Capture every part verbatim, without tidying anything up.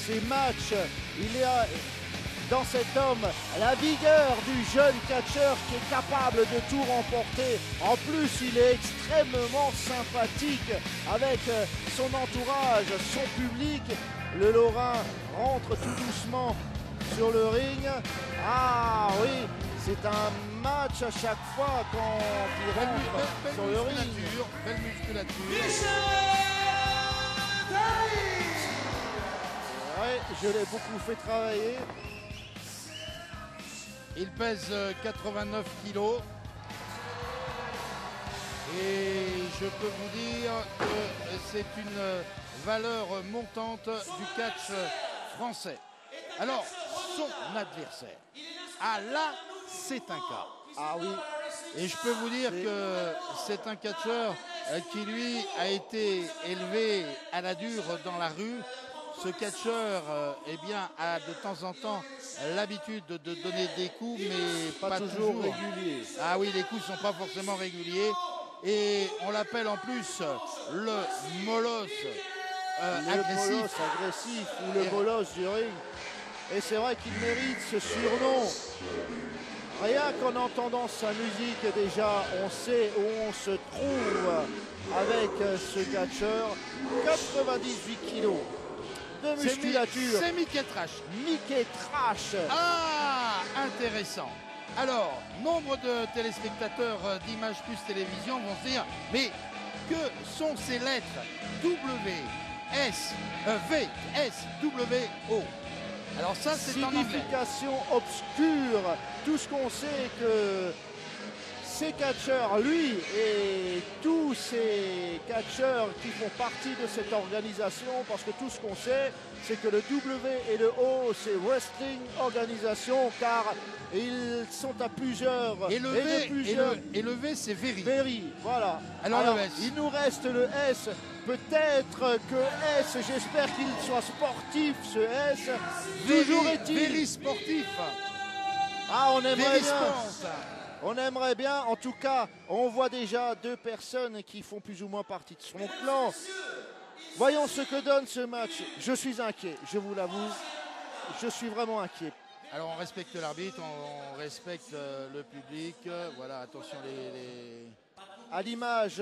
ces matchs. Il y a dans cet homme la vigueur du jeune catcheur qui est capable de tout remporter. En plus, il est extrêmement sympathique avec son entourage, son public. Le Lorrain rentre tout doucement sur le ring. Ah oui, c'est un match à chaque fois quand il Belle, rentre belle, belle sur le ring. musculature, belle musculature. Ouais, je l'ai beaucoup fait travailler. Il pèse quatre-vingt-neuf kilos. Et je peux vous dire que c'est une valeur montante du catch français. Alors, son adversaire. Ah là, c'est un cas. Ah oui. Et je peux vous dire que c'est un catcheur qui, lui, a été élevé à la dure dans la rue. Ce catcheur eh bien, a de temps en temps l'habitude de donner des coups, mais pas, pas toujours, toujours réguliers. Ah oui, les coups ne sont pas forcément réguliers. Et on l'appelle en plus le molosse euh, le agressif. Molosse agressif ou le molosse du ring. Et c'est vrai qu'il mérite ce surnom. Rien qu'en entendant sa musique, déjà, on sait où on se trouve avec ce catcheur. quatre-vingt-dix-huit kilos de musculature. C'est Mickey Trash. Mickey Trash. Ah, intéressant. Alors, nombre de téléspectateurs d'Images Plus Télévision vont se dire, mais que sont ces lettres W, S, euh, V, S, W, O? Alors ça, c'est en anglais. Signification obscure. Tout ce qu'on sait que ces catcheurs, lui et tous ces catcheurs qui font partie de cette organisation, parce que tout ce qu'on sait, c'est que le W et le O, c'est Wrestling Organisation, car ils sont à plusieurs. Et le et V, plusieurs... et le, et le V c'est Very. Very, voilà. Alors, Alors le S. il nous reste le S. Peut-être que S, j'espère qu'il soit sportif, ce S. Toujours est-il. Very sportif. Ah, on aimerait Very bien. sport. On aimerait bien, en tout cas, on voit déjà deux personnes qui font plus ou moins partie de son clan. Voyons ce que donne ce match. Je suis inquiet, je vous l'avoue. Je suis vraiment inquiet. Alors on respecte l'arbitre, on, on respecte euh, le public. Euh, voilà, attention les... les... À l'image,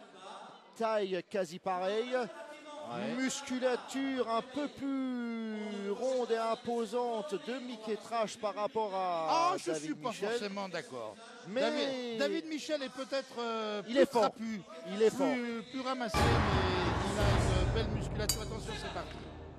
taille quasi pareille. Ouais. Musculature un peu plus ronde et imposante de Mickey Trash par rapport à Ah, je David suis pas Michel. forcément d'accord. Mais David, David Michel est peut-être euh, il plus est fort. trapu, il est plus, fort. plus ramassé, mais il a une belle musculature. Attention, c'est parti.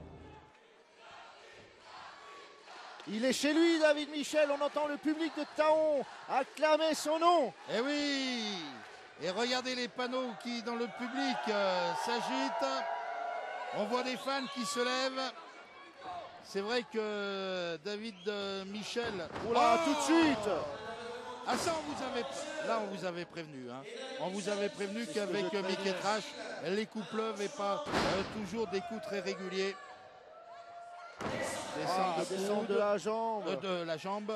Il est chez lui, David Michel. On entend le public de Taon acclamer son nom. Eh oui. Et regardez les panneaux qui, dans le public, euh, s'agitent. On voit des fans qui se lèvent. C'est vrai que David euh, Michel... Oula, oh tout de suite. Ah ça, on vous avait... Là, on vous avait prévenu. Hein. On vous avait prévenu qu'avec Mickey Trash, les coups pleuvent et pas euh, toujours des coups très réguliers. Descendre ah, de, descendre de la jambe. Euh, de la jambe.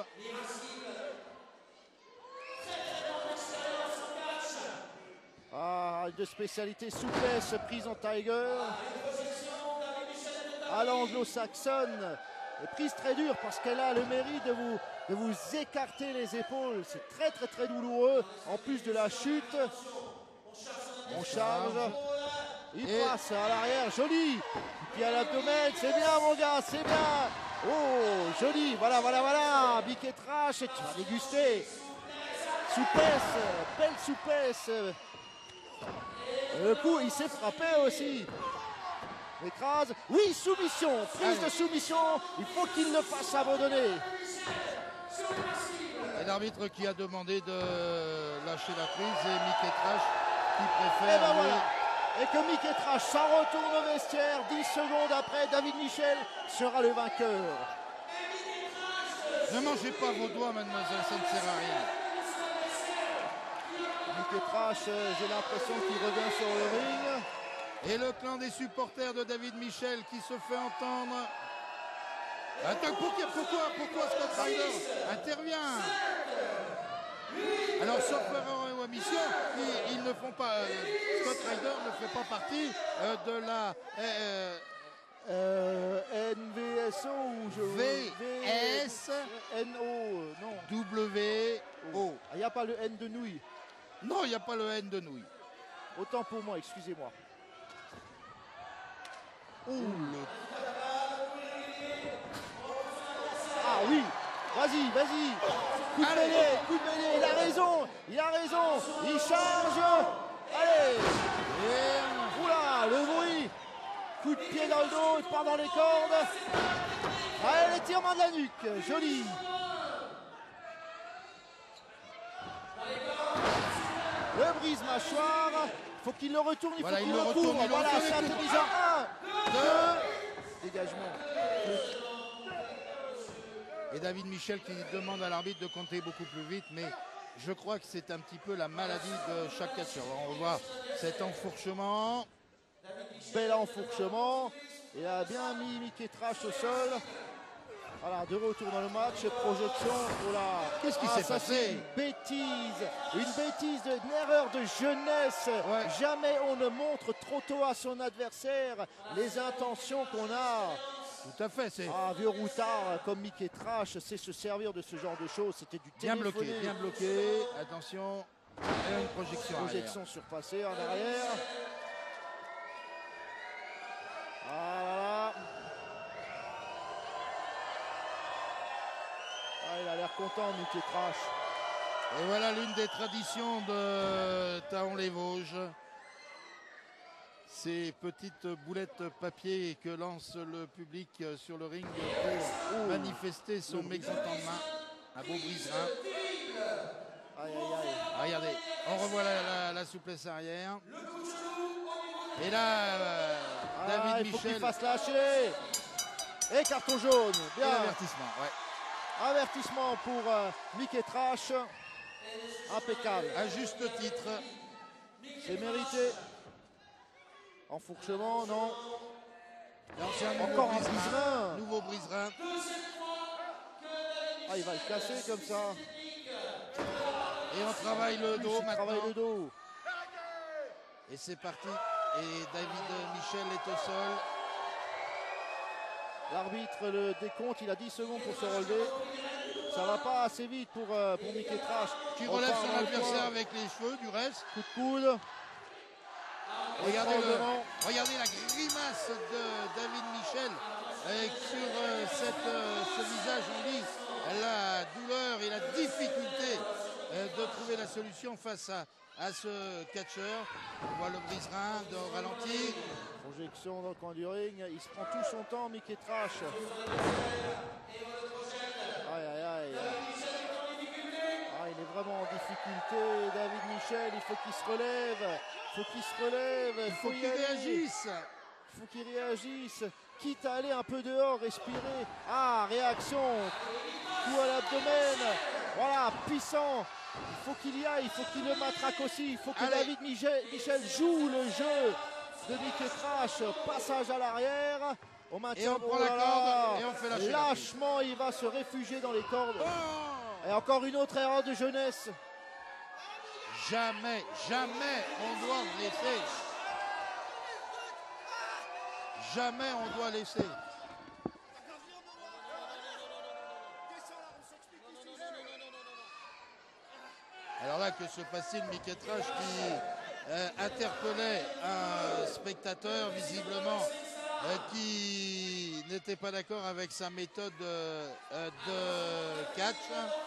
Ah, de spécialité souplesse prise en Tiger. À l'anglo-saxonne. Et prise très dure parce qu'elle a le mérite de vous, de vous écarter les épaules. C'est très très très douloureux. En plus de la chute. On charge. Il Et... passe à l'arrière. Joli. Puis à l'abdomen. C'est bien mon gars. C'est bien. Oh, joli. Voilà, voilà, voilà. Mickey Trash. Et tu vas déguster. Souplesse. Belle souplesse. Le coup, il s'est frappé aussi. Écrase. Oui, soumission. Prise de soumission. Il faut qu'il ne fasse abandonner. Et l'arbitre qui a demandé de lâcher la prise et Mickey Trash qui préfère... Et ben voilà. Et que Mickey Trash s'en retourne au vestiaire. dix secondes après, David Michel sera le vainqueur. Ne mangez pas vos doigts, mademoiselle, ça ne sert à rien. Mickey Trash, j'ai l'impression qu'il revient sur le ring. Et le clan des supporters de David Michel qui se fait entendre. Attends, pourquoi, pourquoi, pourquoi Scott Ryder intervient? Alors, sauf erreur ou omission, ils, ils ne font pas. Euh, Scott Ryder ne fait pas partie euh, de la. Euh, euh, N V S O ou je... V S N O, non. W O. Il n'y a pas le N de nouille. Non, il n'y a pas le N de nouille. Autant pour moi, excusez-moi. Oh, le... Ah oui, vas-y, vas-y. Coup de Allez. mêlée, coup de mêlée, il a raison, il a raison, il charge. Allez. Et oula, le bruit. Coup de pied dans le dos, il part dans les cordes. Allez, l'étirement de la nuque, joli. Le brise-mâchoire, il faut qu'il le retourne, il Voilà, faut il qu'il le le retourne, couvre. il le Voilà, retourne, c'est il coupe. intelligent. Un, deux, dégagement. Et David Michel qui demande à l'arbitre de compter beaucoup plus vite, mais je crois que c'est un petit peu la maladie de chaque catcheur. On revoit cet enfourchement. Bel enfourchement. Il a bien mis Mickey Trash au sol. Voilà, de retour dans le match, projection. Voilà. Qu'est-ce qui Ah, s'est ça, passé? c'est une bêtise, une bêtise, de- une erreur de jeunesse. Ouais. Jamais on ne montre trop tôt à son adversaire les intentions qu'on a. Tout à fait, c'est Ah, vieux routard comme Mickey Trash sait se servir de ce genre de choses. C'était du bien bloqué, téléphoné. bien bloqué. Attention, et une projection arrière. Projection surpassée en arrière. Ah là là. Ah, il a l'air content, Mickey Trash. Et voilà l'une des traditions de Thaon-les-Vosges. Ces petites boulettes papier que lance le public sur le ring pour Ouh. manifester son mécontentement. Un beau brise-rein. Aïe, aïe, aïe. Ah, regardez, on revoit la, la- la souplesse arrière. Et là, euh, Ah, David il faut qu'il Michel. fasse lâcher. Et carton jaune. Et Bien. l'avertissement, ouais. Avertissement pour euh, Mickey Trash. Impeccable. À juste titre. C'est mérité. Enfourchement, non. Alors, c'est un nouveau Encore un brise-rein. brise-rein. Nouveau brise-rein. Ah, il va le casser comme ça. Et on travaille le dos Il maintenant. travaille le dos. Et c'est parti. Et David Michel est au sol. L'arbitre le décompte, il a dix secondes pour se relever. Ça va pas assez vite pour, euh, pour Mickey Trash. Qui On relève part son dans le adversaire coin. avec les cheveux du reste. Coup de coude. Regardez, le, Étranglement. regardez la grimace de David Michel. Avec sur euh, cette, euh, ce visage, on lit la douleur et la difficulté euh, de trouver la solution face à, à ce catcheur. On voit le brise-rein de ralenti. Projection dans le coin du ring. Il se prend tout son temps, Mickey Trash. Aïe, aïe, aïe. Ah, il est vraiment en difficulté, David Michel. Il faut qu'il se relève. Il faut qu'il se relève. Il faut y qu'il aller. réagisse. Il faut qu'il réagisse. Quitte à aller un peu dehors, respirer. Ah, réaction. Coup à l'abdomen. Voilà, puissant. Il faut qu'il y aille. Il faut qu'il le matraque aussi. Il faut que Allez. David Michel, Michel joue le jeu de Mickey Trash. Passage à l'arrière. On maintient, Et on prend oh la là corde là. et on fait lâcher la Lâchement, il va se réfugier dans les cordes. Oh, Et encore une autre erreur de jeunesse. jamais, jamais on doit laisser. Jamais on doit laisser. Alors là, que se passe-t-il? Mickey Trash qui euh, interpellait un spectateur visiblement euh, qui n'était pas d'accord avec sa méthode euh, euh, de catch.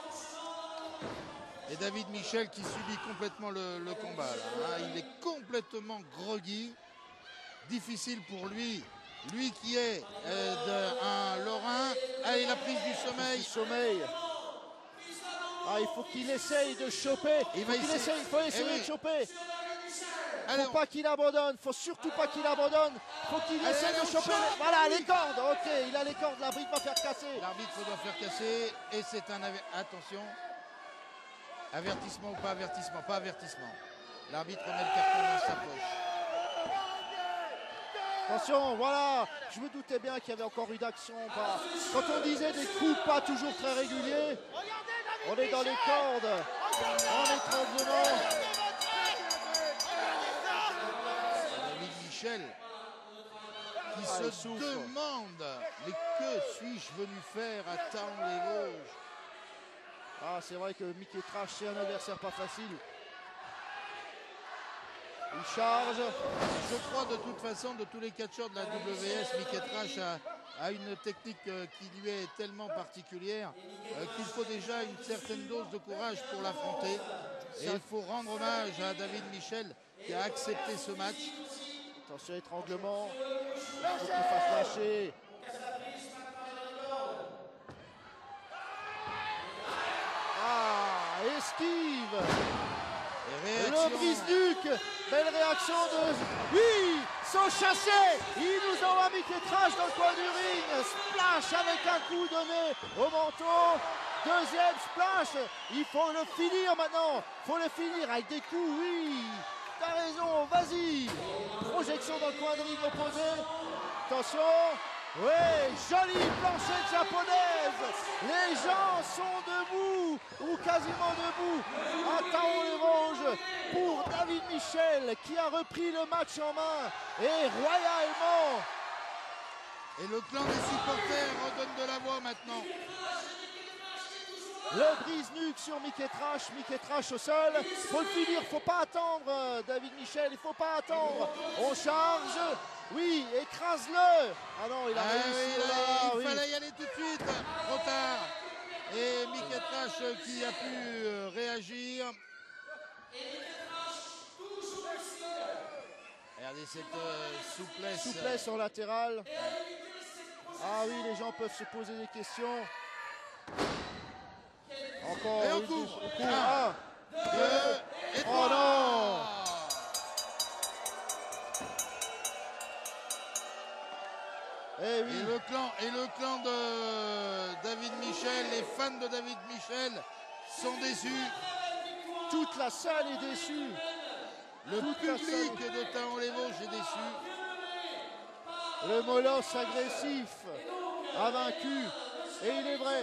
Et David Michel qui subit complètement le, le combat. Là, hein. Il est complètement groggy. Difficile pour lui. Lui qui est euh, de, un Lorrain. Allez, la prise du sommeil. Du sommeil. Ah, il faut qu'il essaye de choper. Il Il va faut, qu'il essayer. essaye, il faut essayer Eh oui. de choper. Allez, Faut pas qu'il abandonne. Faut surtout pas qu'il abandonne. Faut qu'il Allez, essaye allez, de on choper. chope. Voilà, les cordes. Ok, il a les cordes. L'arbitre va faire casser. l'arbitre doit faire casser. Et c'est un aver- attention. Avertissement ou pas avertissement? Pas avertissement. L'arbitre met le carton dans sa poche. Attention, voilà. Je me doutais bien qu'il y avait encore eu d'action. Bah, quand on disait des coups pas toujours très réguliers, on est dans les cordes. En étranglement. David Michel qui Ah, il se souffre. demande mais que venu faire à Thaon-les-Vosges? Ah, c'est vrai que Mickey Trash, c'est un adversaire pas facile. Il charge. Je crois de toute façon, de tous les catcheurs de la W S, Mickey Trash a, a une technique euh, qui lui est tellement particulière euh, qu'il faut déjà une certaine dose de courage pour l'affronter. Et il faut rendre hommage à David Michel qui a accepté ce match. Attention, étranglement. Il faut qu'il fasse lâcher. Ah, esquive. Le brise-nuque. Belle réaction de... Oui, sans chasser. Il nous envoie Mickey Trash dans le coin du ring. Splash avec un coup donné au menton. Deuxième splash. Il faut le finir maintenant. Il faut le finir avec des coups, oui. T'as raison, vas-y. Projection dans le coin de ring opposé. Attention. Oui, jolie planchette japonaise. Les gens sont debout, ou quasiment debout, à Thaon-les-Vosges pour David Michel qui a repris le match en main et royalement. Et le clan des supporters redonne de la voix maintenant. Le brise-nuque sur Mickey Trash, Mickey Trash au sol. Faut le finir, faut pas attendre David Michel, il faut pas attendre. On charge. Oui, écrase-le. Ah non, il a ah réussi. Oui, là, là, il oui. fallait y aller tout de suite. Trop tard. Et Mickey Trash qui a pu euh, réagir. Regardez cette euh, souplesse. Souplesse en latéral. Ah oui, les gens peuvent se poser des questions. Encore et on une court. coup. Un, deux, et oh trois. non. Eh oui. Et le clan, et le clan de David Michel, les fans de David Michel sont déçus. Toute la salle est déçue. Le Toute public de Thaon-les-Vosges est déçu. Le molosse agressif a vaincu. Et il est vrai.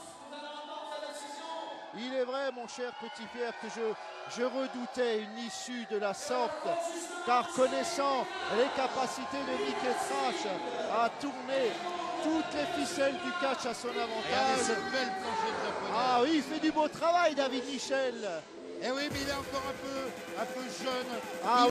Il est vrai, mon cher petit Pierre, que je, je redoutais une issue de la sorte, car connaissant les capacités de Mickey Trash à tourner toutes les ficelles du catch à son Regardez avantage. cette belle planchette japonaise. Ah oui, il fait du beau travail, David Michel. Eh oui, mais il est encore un peu, un peu jeune. Ah,